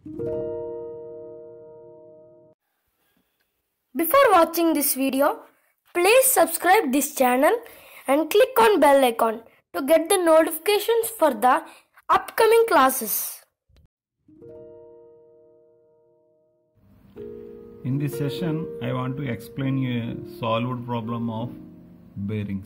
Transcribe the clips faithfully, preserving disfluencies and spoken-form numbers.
Before watching this video, please subscribe this channel and click on bell icon to get the notifications for the upcoming classes. In this session, I want to explain you a solved problem of bearings.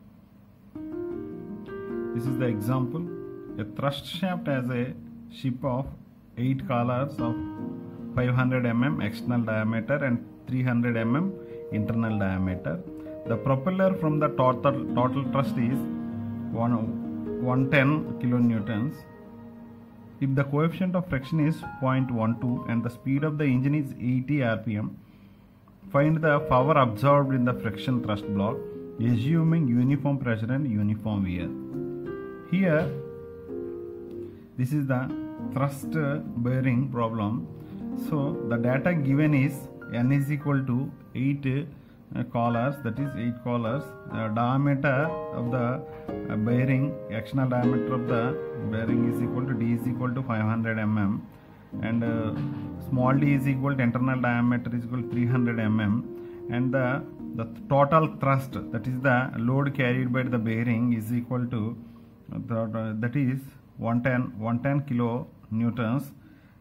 This is the example. A thrust shaft has a ship of eight collars of five hundred millimeters external diameter and three hundred millimeters internal diameter. The propeller from the total, total thrust is one hundred ten kilonewtons. If the coefficient of friction is zero point one two and the speed of the engine is eighty R P M, find the power absorbed in the friction thrust block, assuming uniform pressure and uniform wear. Here, this is the thrust bearing problem. So, the data given is N is equal to eight uh, collars, that is eight collars. The diameter of the uh, bearing, external diameter of the bearing is equal to D is equal to five hundred millimeters, and uh, small d is equal to internal diameter is equal to three hundred millimeters, and the, the total thrust, that is the load carried by the bearing, is equal to uh, that is one hundred ten kilo newtons,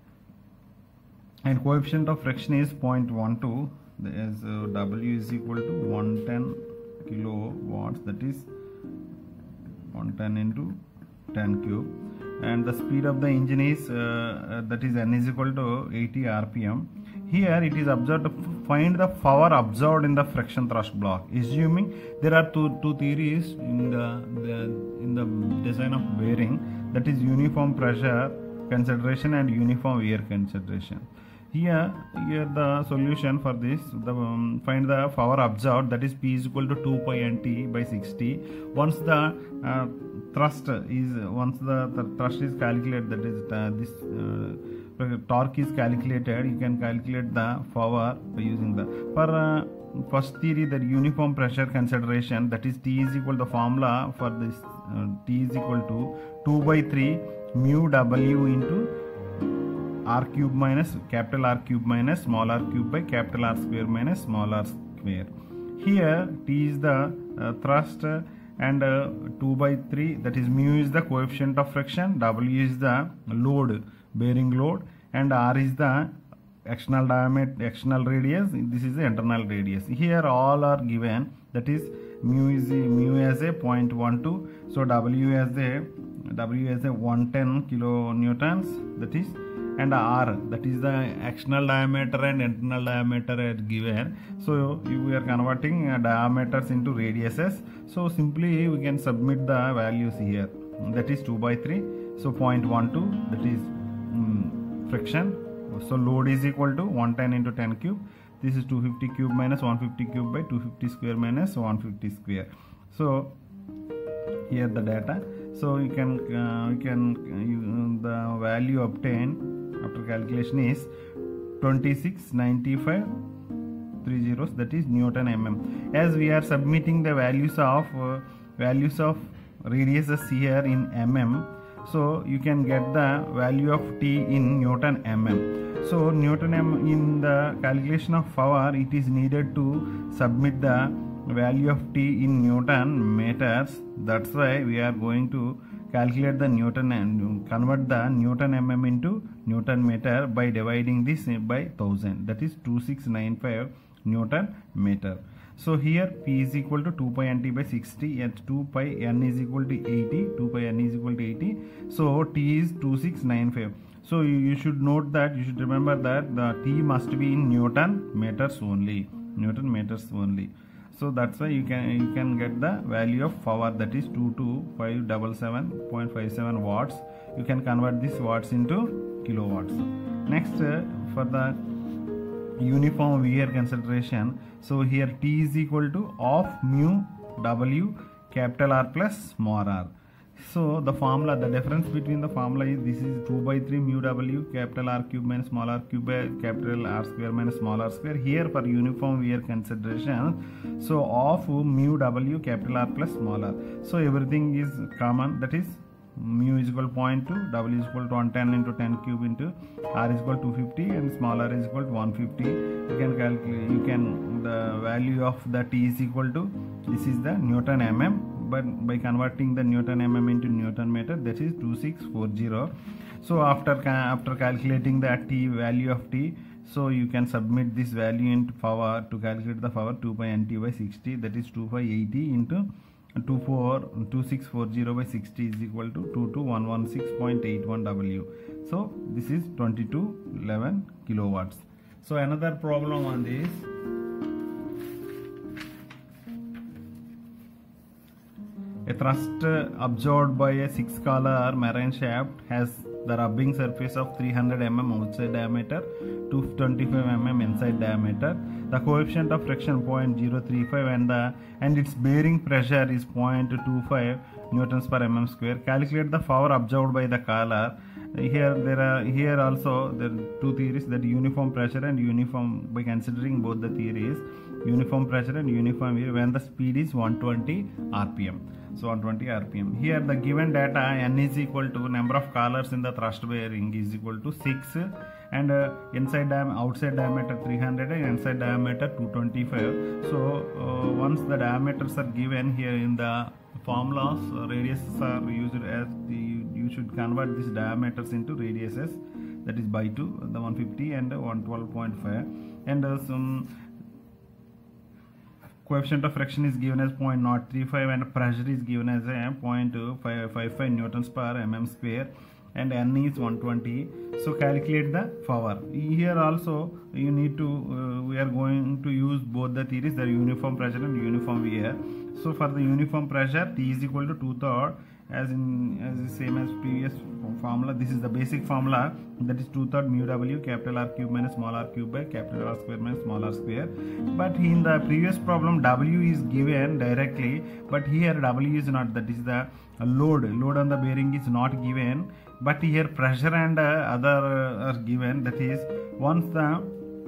and coefficient of friction is zero point one two. As uh, W is equal to one hundred ten kilowatts, that is one hundred ten into ten cube, and the speed of the engine is uh, uh, that is N is equal to eighty R P M. Here it is observed to find the power absorbed in the friction thrust block, assuming there are two two theories in the, the in the design of bearing, that is uniform pressure consideration and uniform wear consideration. Here, here the solution for this, the um, find the power absorbed, that is P is equal to two pi N T by sixty. Once the uh, thrust is once the, the thrust is calculated, that is uh, this uh, torque is calculated, you can calculate the power by using the for uh, first theory, that uniform pressure consideration, that is T is equal to the formula for this uh, T is equal to two by three mu W into R cube minus capital R cube minus small r cube by capital R square minus small r square. Here T is the uh, thrust uh, and uh, two by three, that is mu is the coefficient of friction, W is the load, bearing load, and R is the external diameter, external radius, this is the internal radius. Here all are given, that is mu is mu as a zero point one two, so W as a W as a one hundred ten kilonewtons, that is, and R, that is the external diameter and internal diameter is given. So we are converting uh, diameters into radiuses. So simply we can submit the values here. That is two by three. So zero point one two, that is um, friction. So load is equal to one hundred ten into ten cube. This is two hundred fifty cube minus one hundred fifty cube by two hundred fifty square minus one hundred fifty square. So here the data. So you can uh, you can uh, you, the value obtained after calculation is twenty-six ninety-five thirty, that is Newton mm. As we are submitting the values of uh, values of radiuses here in mm, so you can get the value of T in Newton mm. So Newton mm in the calculation of power, it is needed to submit the value of T in Newton meters. That's why we are going to calculate the Newton and convert the Newton mm into Newton meter by dividing this by one thousand, that is two thousand six hundred ninety-five Newton meter. So here P is equal to two pi N T by sixty and two pi N is equal to eighty, two pi N is equal to eighty, so T is two thousand six hundred ninety-five. So you, you should note that, you should remember that the T must be in Newton meters only, Newton meters only. So that's why you can you can get the value of power, that is two two five seven seven point five seven watts. You can convert this watts into kilowatts. Next, uh, for the uniform wear consideration, so here T is equal to of mu W capital R plus small r. So the formula, the difference between the formula is, this is two by three mu W capital R cube minus small r cube by capital R square minus small r square. Here for uniform wear consideration, so of mu W capital R plus small r. So everything is common, that is mu is equal to zero point two, W is equal to one hundred ten into ten cube into R is equal to two hundred fifty and small r is equal to one hundred fifty. You can calculate, you can, the value of the T is equal to, this is the Newton mm, but by converting the Newton mm into Newton meter, that is two thousand six hundred forty. So after after calculating the T value of T, so you can submit this value into power to calculate the power two pi nt by sixty, that is two pi eighty into two thousand six hundred forty by sixty is equal to two two one one six point eight one W. So this is twenty-two eleven kilowatts. So another problem on this. A thrust absorbed by a six collar marine shaft has the rubbing surface of three hundred millimeters outside diameter, two hundred twenty-five millimeters inside diameter. The coefficient of friction zero point zero three five and the and its bearing pressure is zero point two five newtons per mm square. Calculate the power absorbed by the collar. Here there are here also there are two theories, that uniform pressure and uniform, by considering both the theories, uniform pressure and uniform when the speed is one hundred twenty R P M. So one hundred twenty R P M. Here the given data n is equal to number of collars in the thrust bearing is equal to six and uh, inside diam outside diameter three hundred and inside diameter two hundred twenty-five. So uh, once the diameters are given here in the formulas, uh, radiuses are used as the, you should convert these diameters into radiuses, that is by two, the one hundred fifty and one twelve point five, and uh, some coefficient of friction is given as zero point zero three five and pressure is given as a zero point five five newtons per mm square and n is one hundred twenty. So calculate the power. Here also you need to uh, we are going to use both the theories, the uniform pressure and uniform wear. So for the uniform pressure, T is equal to two third, as in as the same as previous formula. This is the basic formula, that is two third mu W capital R cube minus small r cube by capital R square minus small r square. But in the previous problem W is given directly, but here W is not, that is the load load on the bearing is not given, but here pressure and uh, other uh, are given. That is, once the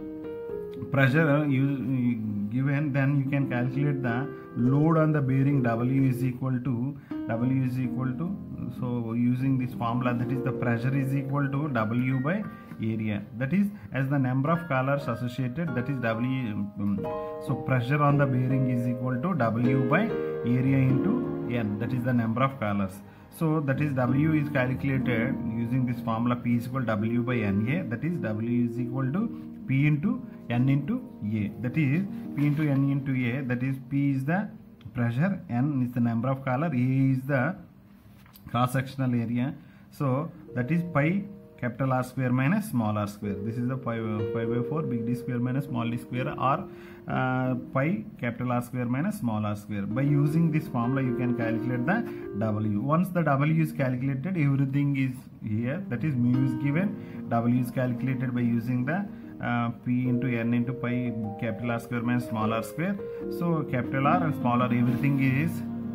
pressure is given, then you can calculate the load on the bearing. W is equal to W is equal to, so using this formula, that is the pressure is equal to W by area, that is as the number of collars associated, that is W. Um, so pressure on the bearing is equal to W by area into N, that is the number of collars. So that is W is calculated using this formula, P is equal to W by N A, that is W is equal to P into N into A, that is P into N into A, that is P is the pressure, N is the number of collar, A is the cross sectional area. So that is pi capital R square minus small r square. This is the pi, pi by four big D square minus small d square, or uh, pi capital R square minus small r square. By using this formula you can calculate the W. Once the W is calculated, everything is here, that is mu is given, W is calculated by using the uh, P into N into pi capital R square minus small r square. So capital R and small r, everything is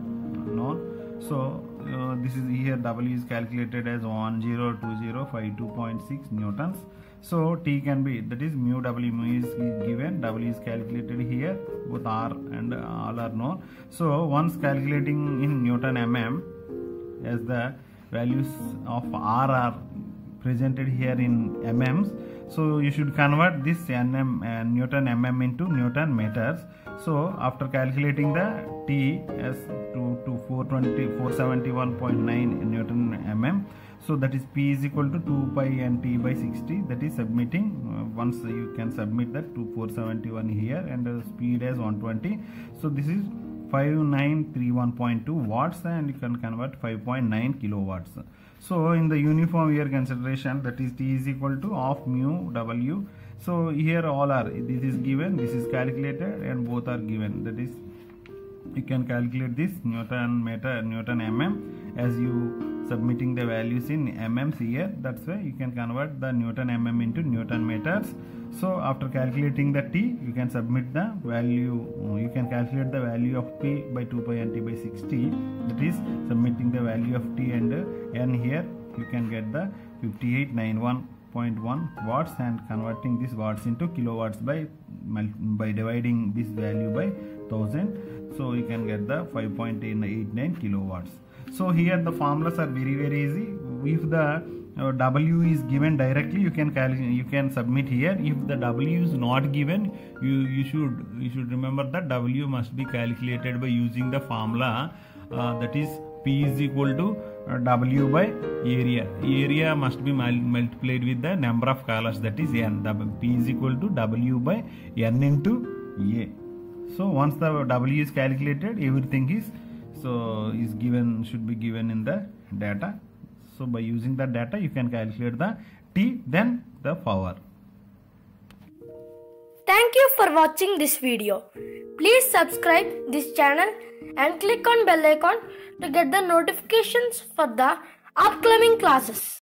known. So uh, this is here, W is calculated as one zero two zero five two point six newtons. So T can be, that is mu W, mu is given, W is calculated here, both R and all are known. So once calculating in Newton mm, as the values of R are presented here in mms, so you should convert this nm uh, Newton mm into Newton meters. So after calculating the T as to, to four twenty, four seventy-one point nine Newton mm, so that is P is equal to two pi and T by sixty, that is submitting, uh, once you can submit that to four seventy-one here, and the speed as one hundred twenty. So this is five nine three one point two watts, and you can convert five point nine kilowatts. So in the uniform wear consideration, that is T is equal to half mu W. So here all are, this is given, this is calculated, and both are given, that is you can calculate this Newton meter, Newton mm, as you submitting the values in mms here. That's why you can convert the Newton mm into Newton meters. So after calculating the T, you can submit the value, you can calculate the value of P by two pi and T by sixty, that is submitting the value of T and N here, you can get the fifty-eight ninety-one point one watts, and converting these watts into kilowatts by by dividing this value by one thousand. So you can get the five point eight nine kilowatts. So here the formulas are very very easy. If the uh, W is given directly, you can calculate, you can submit here. If the W is not given, you you should you should remember that W must be calculated by using the formula uh, that is P is equal to uh, W by area. Area must be mul multiplied with the number of colors, that is N. P is equal to W by N into A. So once the W is calculated, everything is so is given, should be given in the data. So by using the data, you can calculate the T, then the power. Thank you for watching this video. Please subscribe this channel and click on bell icon to get the notifications for the upcoming classes.